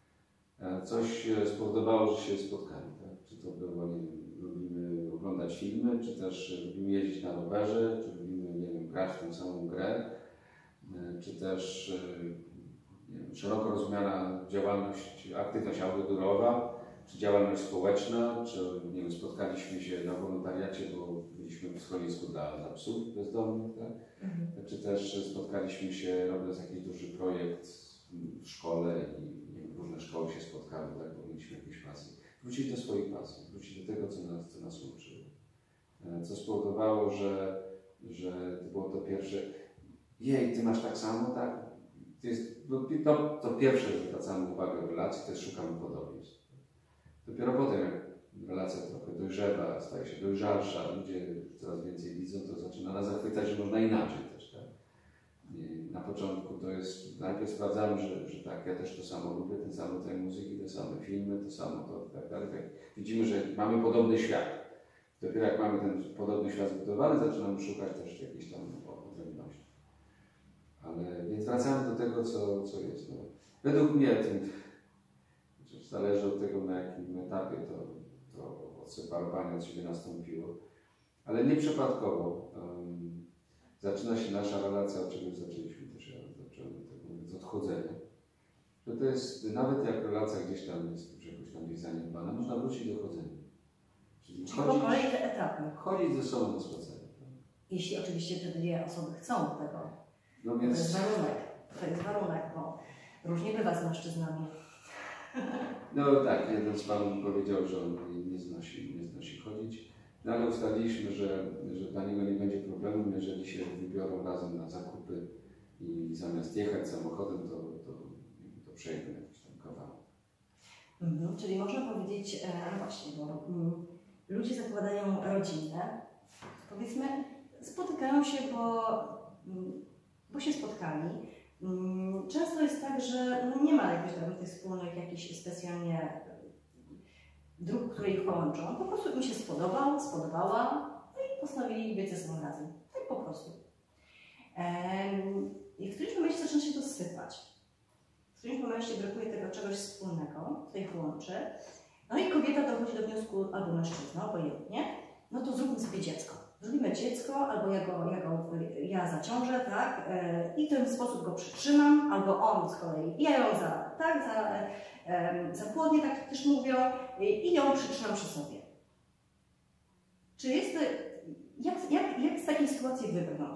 Coś spowodowało, że się spotkali. Tak? Czy to było, nie wiem, lubimy oglądać filmy, czy też lubimy jeździć na rowerze, czy lubimy, nie wiem, grać w tą samą grę, czy też nie wiem, szeroko rozumiana działalność, aktywność outdoorowa, czy działalność społeczna, czy nie wiem, spotkaliśmy się na wolontariacie, bo byliśmy w schronisku dla, dla psów bezdomnych, tak? Mhm. Czy też spotkaliśmy się robiąc jakiś duży projekt w szkole i nie wiem, różne szkoły się spotkały, tak? Bo mieliśmy jakieś pasje. Wrócić do swoich pasji, wrócić do tego, co nas, co nas łączyło. Co spowodowało, że, że to było to pierwsze, jej, ty masz tak samo, tak? To, jest, to, to pierwsze, że zwracamy uwagę w relacji, to jest szukamy podobieństw. Dopiero potem, jak relacja trochę dojrzewa, staje się dojrzalsza, ludzie coraz więcej widzą, to zaczyna nas zachwycać, że można inaczej też. Tak? I na początku to jest, najpierw sprawdzamy, że, że tak, ja też to samo lubię, ten sam rodzaj muzyki, te same filmy, to samo to, tak dalej. Tak. Widzimy, że mamy podobny świat. Dopiero jak mamy ten podobny świat zbudowany, zaczynamy szukać też jakiejś tam odrębności. Ale więc wracamy do tego, co, co jest. No. Według mnie, tym, zależy od tego, na jakim etapie to, to odseparowanie od siebie nastąpiło, ale nieprzypadkowo um, zaczyna się nasza relacja, od czego zaczęliśmy też, ja zacząłem tak mówiąc, odchodzenia. Że to jest, nawet jak relacja gdzieś tam jest jakoś tam gdzieś zaniedbana, można wrócić do chodzenia. Czyli, Czyli chodzić, po kolei te etapy. Chodzić ze sobą na spacer. Jeśli oczywiście te dwie osoby chcą tego. No więc... To jest warunek, to jest warunek, bo różnie bywa z mężczyznami. No tak, jeden z panów powiedział, że on nie znosi, nie znosi chodzić, no ale ustaliliśmy, że, że dla niego nie będzie problemu, jeżeli się wybiorą razem na zakupy i zamiast jechać samochodem, to, to, to przejdą jakiś tam kawałek. Mhm, czyli można powiedzieć, no właśnie, bo mm, ludzie zakładają rodzinę, powiedzmy, spotykają się, bo, bo się spotkali. Często jest tak, że no nie ma jakichś tam tych wspólnych, jakichś specjalnie dróg, które ich połączą. Po prostu im się spodobał, spodobała, no i postanowili być ze sobą razem. Tak po prostu. I w którymś momencie zaczyna się to sypać. W którymś momencie brakuje tego czegoś wspólnego, co ich łączy. No i kobieta dochodzi do wniosku, albo mężczyzna, obojętnie, no to zróbmy sobie dziecko. Zrobimy dziecko, albo ja, go, ja, go, ja zaciążę, tak, i w ten sposób go przytrzymam, albo on z kolei, ja ją za, tak, za, za płodnie, tak też mówią, i ją przytrzymam przy sobie. Czy jest, jak, jak, jak z takiej sytuacji wybrnąć?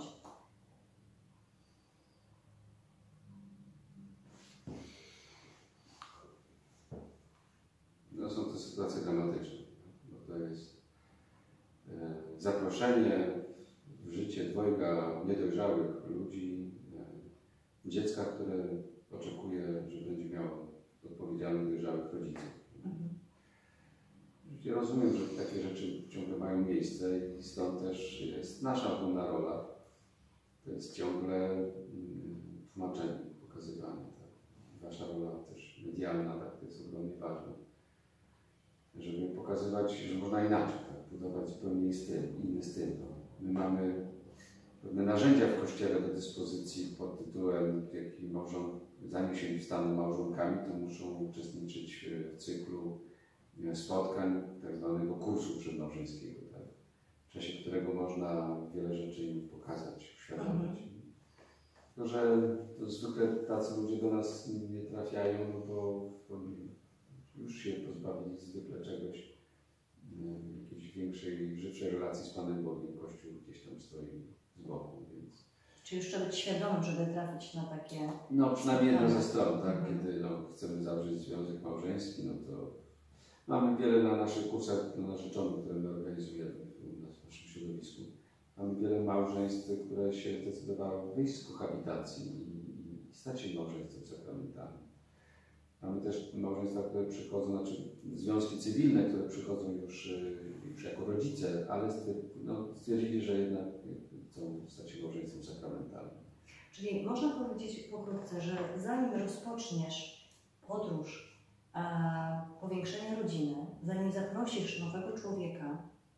No są to sytuacje dramatyczne, bo to jest zaproszenie w życie dwojga niedojrzałych ludzi, dziecka, które oczekuje, że będzie miało odpowiedzialnych, dojrzałych rodziców. Mhm. Ja rozumiem, że takie rzeczy ciągle mają miejsce i stąd też jest nasza główna rola. To jest ciągle tłumaczenie, pokazywanie. Tak? Wasza rola też medialna, tak? To jest ogromnie ważne. Żeby pokazywać, że można inaczej, tak? Budować zupełnie styl, inny styl. No. My mamy pewne narzędzia w Kościele do dyspozycji pod tytułem, jaki małżon, zanim się staną małżonkami, to muszą uczestniczyć w cyklu spotkań, tak zwanego kursu przedmałżeńskiego, tak? W czasie którego można wiele rzeczy im pokazać, uświadomić. Tylko że to zwykle tacy ludzie do nas nie trafiają, no bo już się pozbawili zwykle czegoś, jakiejś większej, żywszej relacji z Panem Bogiem. Kościół gdzieś tam stoi z boku, więc... Czyli już trzeba być świadomym, żeby trafić na takie... No przynajmniej jedną ze stron, tak? Mhm. Kiedy no, chcemy zawrzeć związek małżeński, no to mamy wiele na naszych kursach dla narzeczonych, które my organizujemy w naszym środowisku. Mamy wiele małżeństw, które się zdecydowały wyjść z kohabitacji i, i stać się małżeństwem sakramentalnym. Mamy też małżeństwa, które przychodzą, znaczy związki cywilne, które przychodzą już, już jako rodzice, ale no, stwierdzili, że jednak chcą stać się małżeństwem sakramentalnym. Czyli można powiedzieć pokrótce, że zanim rozpoczniesz podróż e, powiększenia rodziny, zanim zaprosisz nowego człowieka,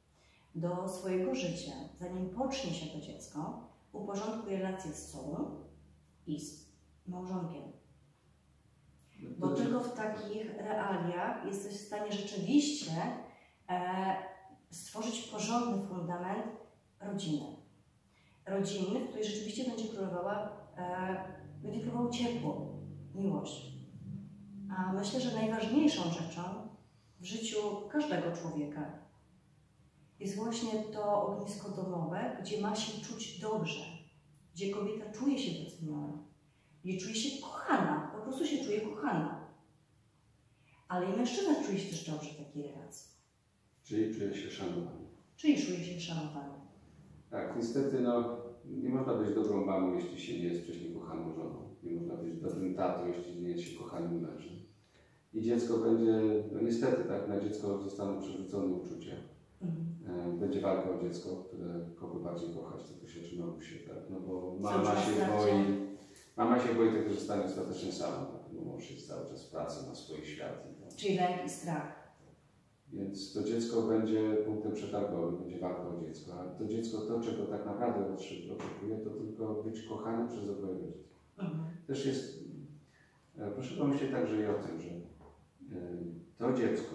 do swojego życia, zanim pocznie się to dziecko, uporządkuj relacje z sobą i z małżonkiem. Bo tylko w takich realiach jesteś w stanie rzeczywiście e, stworzyć porządny fundament rodziny. Rodziny, w której rzeczywiście będzie królowała, e, będzie królowało ciepło, miłość. A myślę, że najważniejszą rzeczą w życiu każdego człowieka jest właśnie to ognisko domowe, gdzie ma się czuć dobrze, gdzie kobieta czuje się doceniona, gdzie czuje się kochana, po prostu się czuje kochana. Ale i mężczyzna czuje się też dobrze w takiej relacji. Czyli czuje się szanowany. Czyli czuje się szanowany. Tak, niestety no, nie można być dobrą mamą, jeśli się nie jest wcześniej kochaną żoną. Nie można być dobrym tatą, jeśli nie jest się kochanym mężem. I dziecko będzie, no niestety, tak, na dziecko zostaną przerzucone uczucia. Mhm. Będzie walka o dziecko, które kogo bardziej kochać, to tu się czy mamusie, tak? No bo mama się boi, mama się boi tego, że zostanie ostatecznie sama, tak? Bo mąż jest cały czas w pracy, ma swój świat. Tak? Czyli lęk i strach. Więc to dziecko będzie punktem przetargowym, będzie walka o dziecko. A to dziecko, to czego tak naprawdę oczekuje, to tylko być kochane przez oboje rodziców. Mhm. Też jest, proszę pomyśleć także i o tym, że to dziecko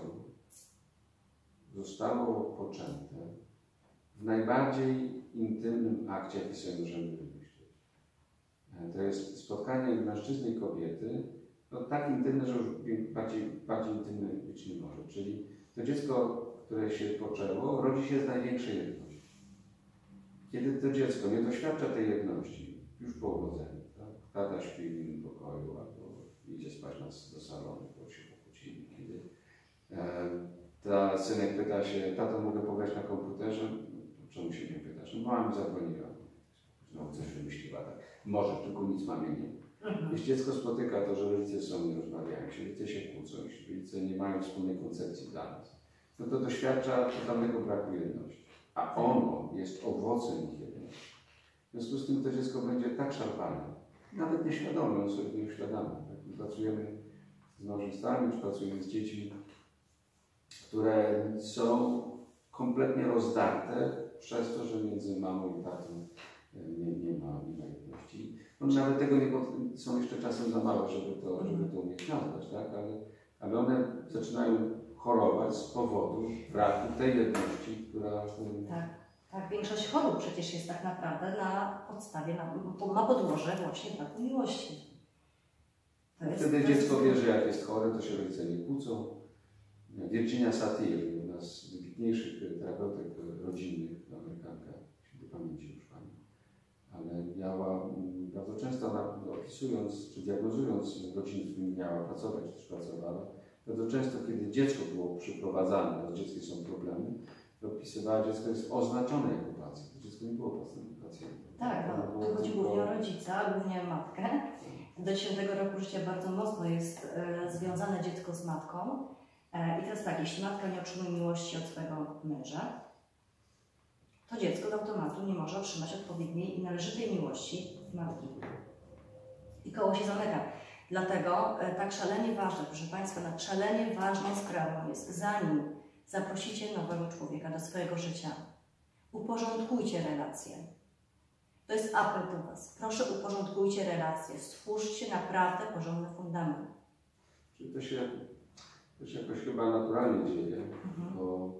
zostało poczęte w najbardziej intymnym akcie, jaki sobie możemy wymyślić. To jest spotkanie mężczyzny i kobiety, no tak intymne, że już bardziej, bardziej intymne być nie może. Czyli to dziecko, które się poczęło, rodzi się z największej jedności. Kiedy to dziecko nie doświadcza tej jedności już po urodzeniu, tak? Tata śpi w innym pokoju albo idzie spać do salonu, bo się pokłócili. Kiedy e, ta synek pyta się, tato, mogę pograć na komputerze? Czemu się nie pytasz? No mama mi zabroniła. No coś wymyśliła, tak. Może, tylko nic mamie nie. Mhm. Jeśli dziecko spotyka to, że rodzice są, nie rozmawiają się, rodzice się kłócą, jeśli rodzice nie mają wspólnej koncepcji dla nas, no to doświadcza totalnego braku jedności. A ono jest owocem ich jedności. W związku z tym to dziecko będzie tak szarpane, nawet nieświadome, on sobie nie uświadamia. Tak? Pracujemy z małżeństwami, czy pracujemy z dziećmi, które są kompletnie rozdarte przez to, że między mamą i tatą nie, nie, ma, nie ma jedności. No, nawet tego nie są jeszcze czasem za małe, żeby to, żeby to umieć nazwać, tak? ale, ale one zaczynają chorować z powodu braku tej jedności, która... Tak, tak. Większość chorób przecież jest tak naprawdę na podstawie, na, ma podłoże właśnie braku miłości. To jest, Wtedy to dziecko jest... wie, że jak jest chore, to się rodzice nie kłócą. Virginia Satir, jedna z wybitniejszych terapeutek rodzinnych, Amerykanka, świętej pamięci już pani, ale miała bardzo często, ona opisując czy diagnozując rodziny, z którymi miała pracować, czy też pracowała, bardzo często, kiedy dziecko było przyprowadzane, a z dzieckiem są problemy, opisywała, że dziecko jest oznaczone jako pacjent. Dziecko nie było pacjentem. Tak, no, tu chodzi głównie o rodzica, głównie o matkę. Do dziesiątego roku życia bardzo mocno jest e, związane dziecko z matką. E, I teraz tak, jeśli matka nie otrzymuje miłości od swojego męża, to dziecko z automatu nie może otrzymać odpowiedniej i należytej miłości od matki. I koło się zamyka. Dlatego e, tak szalenie ważne, proszę Państwa, tak szalenie ważną sprawą jest, zanim zaprosicie nowego człowieka do swojego życia, uporządkujcie relacje. To jest apel do Was. Proszę, uporządkujcie relacje. Stwórzcie naprawdę porządny fundament. Czyli to się, to się jakoś chyba naturalnie dzieje, mhm. bo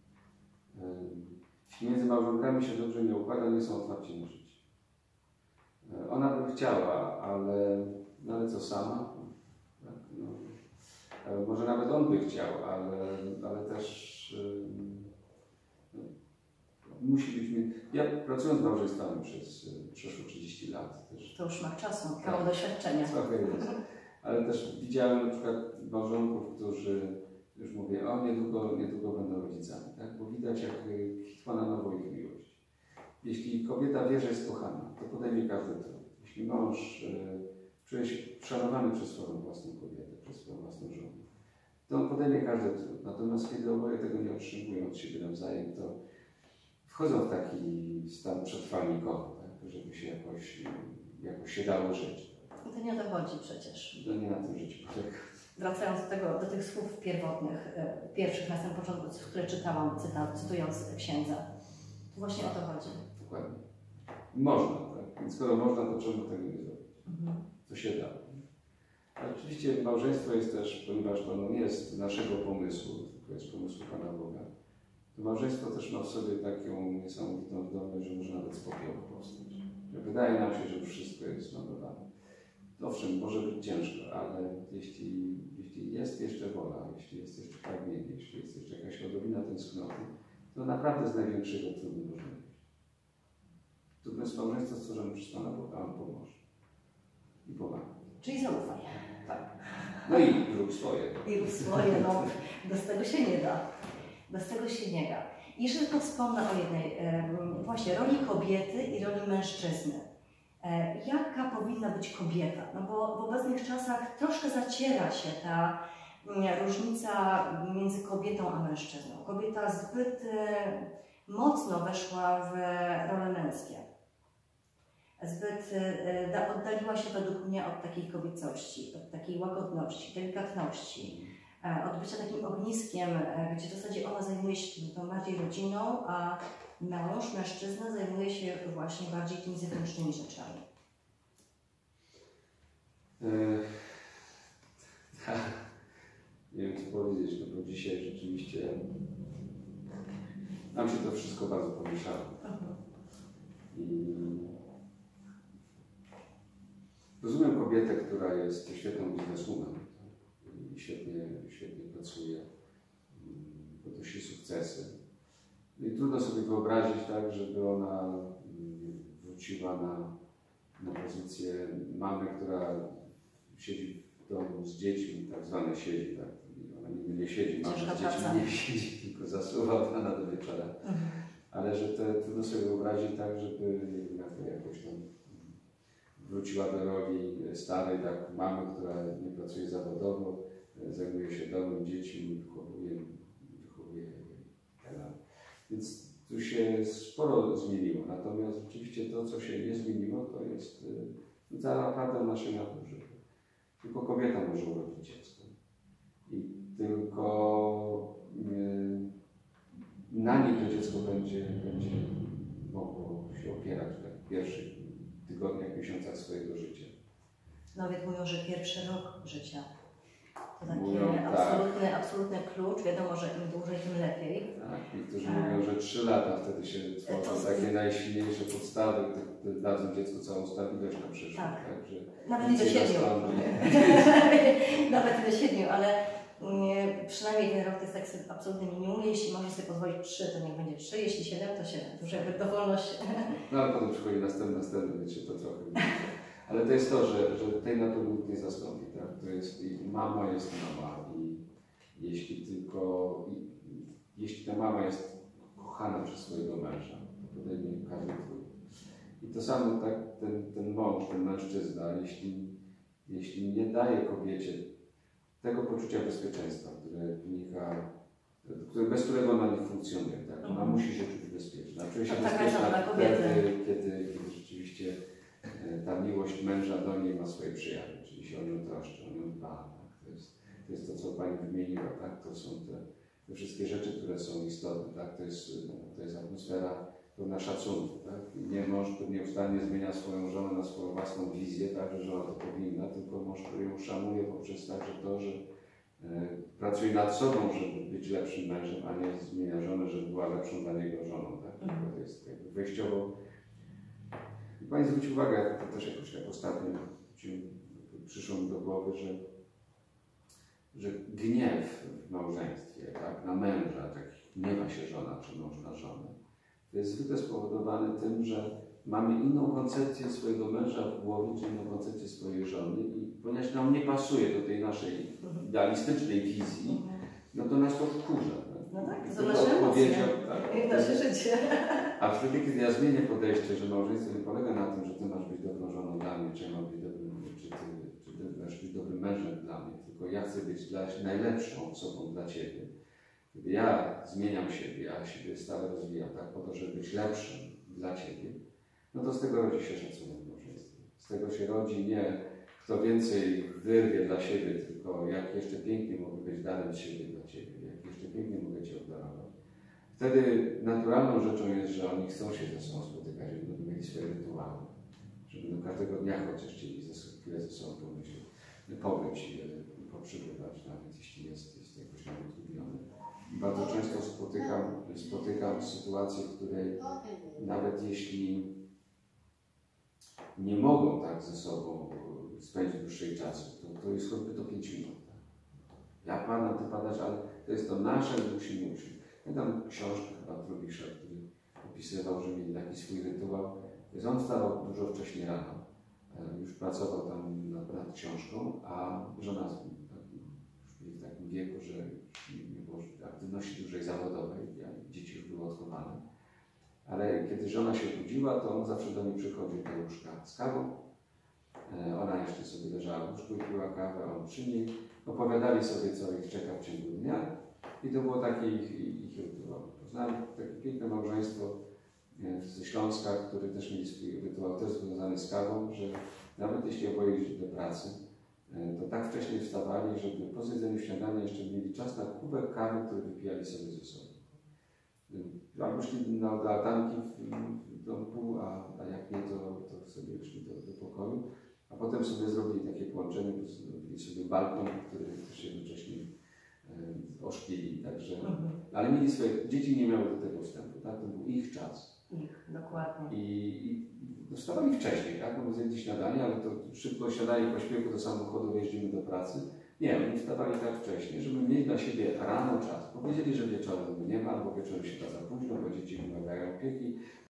jeśli między małżonkami się dobrze nie układa, nie są otwarci na życie. Ona by chciała, ale, no ale co sama? Tak, no. Może nawet on by chciał, ale, ale też no, musi być... Ja pracując z małżeństwami przez przeszło trzydzieści lat też... To już ma czasu, kawał tak, doświadczenia. Trochę jest. Ale też widziałem na przykład małżonków, którzy już mówię, o niedługo, niedługo będą rodzicami, tak? Bo widać, jak kwitła na nowo ich miłość. Jeśli kobieta wie, że jest kochana, to podejmie każdy trud. Jeśli mąż e, czuje się szanowany przez swoją własną kobietę, przez swoją własną żonę, to on podejmie każdy trud. Natomiast kiedy oboje tego nie otrzymują od siebie nawzajem, to wchodzą w taki stan przetrwalnikowy, tak? Żeby się jakoś, jakoś się dało żyć. To nie o to chodzi przecież. To nie na tym życiu polega. wracając do, tego, do tych słów pierwotnych, pierwszych na samym początku, które czytałam, cytat, cytując księdza. To właśnie o to chodzi. Dokładnie. Można, tak? Więc skoro można, to czemu tego nie zrobić? Mhm. To się da. Ale oczywiście małżeństwo jest też, ponieważ ono nie jest naszego pomysłu, tylko jest pomysłu Pana Boga, to małżeństwo też ma w sobie taką niesamowitą zdolność, że może nawet z popiołu powstać. Że wydaje nam się, że już wszystko jest lądowane. Owszem, może być ciężko, ale jeśli, jeśli jest jeszcze wola, jeśli jest jeszcze pragnienie, jeśli jest jeszcze jakaś odrobina tęsknoty, to naprawdę z największego trudu można być. Trudno jest małżeństwo stworzone przez Pana Boga, On pomoże. I pomaga. Czyli zaufaj. Tak. No i rób swoje. I rób swoje, no bez tego się nie da. Bez tego się nie da. I jeszcze tylko wspomnę o jednej, właśnie roli kobiety i roli mężczyzny. Jaka powinna być kobieta? No bo w obecnych czasach troszkę zaciera się ta różnica między kobietą a mężczyzną. Kobieta zbyt mocno weszła w role męskie. Zbyt oddaliła się według mnie od takiej kobiecości, od takiej łagodności, delikatności, od bycia takim ogniskiem, gdzie w zasadzie ona zajmuje się tą bardziej rodziną, a mąż, mężczyzna zajmuje się właśnie bardziej tymi zewnętrznymi rzeczami. Eee, tak. Nie wiem, co powiedzieć, no bo dzisiaj rzeczywiście nam się to wszystko bardzo pomieszało. I rozumiem kobietę, która jest świetną bizneswoman i świetnie, świetnie pracuje, podnosi sukcesy. I trudno sobie wyobrazić tak, żeby ona wróciła na, na pozycję mamy, która siedzi w domu z dziećmi, tak zwane siedzi, tak? Ona nigdy nie siedzi, mama z dziećmi nie siedzi, tylko zasuwa od rana do wieczora. Mhm. Ale że te, trudno sobie wyobrazić tak, żeby nie wiem, jakoś tam wróciła do roli starej, tak, mamy, która nie pracuje zawodowo, zajmuje się domem, dziećmi, wychowuje, wychowuje itd. Więc tu się sporo zmieniło. Natomiast rzeczywiście to, co się nie zmieniło, to jest y, cała prawda w naszej naturze. Tylko kobieta może urodzić dziecko. I tylko y, na niej to dziecko będzie, będzie mogło się opierać w pierwszych tygodniach, miesiącach swojego życia. Nawet mówią, że pierwszy rok życia. To taki mówią, absolutny, tak. absolutny klucz. Wiadomo, że im dłużej, tym lepiej. Tak, niektórzy mówią, że trzy lata wtedy się tworzą to takie najsilniejsze podstawy, które dadzą dziecku całą stabilność na przyszłość. Tak. Tak, że nawet nie do siedmiu. Nawet nie do siedmiu, ale nie, przynajmniej ten rok to jest tak absolutny minimum. Jeśli można sobie pozwolić trzy, to niech będzie trzy, jeśli siedem, to siedem. To już jakby dowolność. No ale potem przychodzi następny, następny, więc się to trochę ale to jest to, że, że tej natury nikt nie zastąpi, tak? To jest, i mama jest mama i jeśli tylko, i, jeśli ta mama jest kochana przez swojego męża, to podejmie każdy trud. I to samo tak ten, ten mąż, ten mężczyzna, jeśli, jeśli nie daje kobiecie tego poczucia bezpieczeństwa, które wynika, które, bez którego ona nie funkcjonuje, tak? Ona mhm. musi się czuć bezpieczna. Czuje się to bezpieczna wtedy, kiedy, kiedy rzeczywiście ta miłość męża do niej ma swoje przyjaźnie, czyli się o nią troszczy, o nią dba. Tak? To, jest, to jest to, co Pani wymieniła, tak? To są te, te wszystkie rzeczy, które są istotne, tak? To jest, to jest atmosfera pełna szacunku, tak? I nie mąż, który nieustannie zmienia swoją żonę na swoją własną wizję, tak? Że żona to powinna, tylko mąż, który ją szanuje poprzez także to, że e, pracuje nad sobą, żeby być lepszym mężem, a nie zmienia żonę, żeby była lepszą dla niego żoną, tak? Mhm. To jest jakby wejściowo. Pani zwróci uwagę, to też jakoś tak ostatnio przyszło mi do głowy, że, że gniew w małżeństwie, tak, na męża, tak gniewa się żona czy mąż na żonę, to jest zwykle spowodowane tym, że mamy inną koncepcję swojego męża w głowie, czy inną koncepcję swojej żony i ponieważ nam nie pasuje do tej naszej idealistycznej wizji, no to nas to wkurza. No tak, to nasze emocje, tak, nasze życie. A wtedy, kiedy ja zmienię podejście, że małżeństwo nie polega na tym, że ty masz być dobrą żoną dla mnie, czy ja mam być dobrym, czy ty, czy ty masz być dobrym mężem dla mnie, tylko ja chcę być dla, najlepszą osobą dla ciebie. Kiedy ja zmieniam siebie, a siebie stale rozwijam, tak, po to, żeby być lepszym dla ciebie, no to z tego rodzi się szacunek w małżeństwie. Z tego się rodzi nie kto więcej wyrwie dla siebie, tylko jak jeszcze pięknie mogę być darem z siebie dla Ciebie, jak jeszcze pięknie mogę Cię obdarować. Wtedy naturalną rzeczą jest, że oni chcą się ze sobą spotykać, żeby będą mieli swoje rytuały, żeby do każdego dnia chociaż chcieli ze chwilę ze sobą pomyśleć, pobyć, poprzebywać, nawet jeśli jest, jest jakoś utrudniony. Bardzo często spotykam, spotykam sytuację, w której nawet jeśli nie mogą tak ze sobą spędzić dłuższej czasu, to, to jest choćby to pięć minut. Ja padam, Ty padasz, ale to jest to nasze, że musimy uczyć. Ja tam książkę chyba Trubisza, który opisywał, że mieli taki swój rytuał. Więc on wstawał dużo wcześniej rano. Już pracował tam nad, nad książką, a żona już w takim wieku, że nie było aktywności dużej zawodowej, dzieci już były odchowane. Ale kiedy żona się budziła, to on zawsze do niej przychodził do łóżka z kawą. Ona jeszcze sobie leżała w łóżku i piła kawę, a on przy niej. Opowiadali sobie, co ich czeka w ciągu dnia. I to było takie ich, ich rytuał. Poznałem takie piękne małżeństwo ze Śląska, które też mieli swój rytuał, też związany z kawą, że nawet jeśli oboje szli do pracy, to tak wcześnie wstawali, żeby po zjedzeniu śniadania jeszcze mieli czas na kubek kawy, który wypijali sobie ze sobą. Albo szli na altanki w domku, a, a jak nie, to, to sobie szli do, do pokoju. A potem sobie zrobili takie połączenie, bo zrobili sobie balkon, który też jednocześnie e, oszpili. Także, ale mieli swoje, dzieci nie miały do tego wstępu, tak? To był ich czas. Ich, dokładnie. I, i wstawali wcześniej, tak? No bo zjedli śniadanie, ale to szybko siadali po śpiechu do samochodu, jeździmy do pracy. Nie, oni wstawali tak wcześnie, żeby mieć dla siebie rano czas. Powiedzieli, że wieczorem nie ma, albo wieczorem się da za późno, bo dzieci wymagają opieki.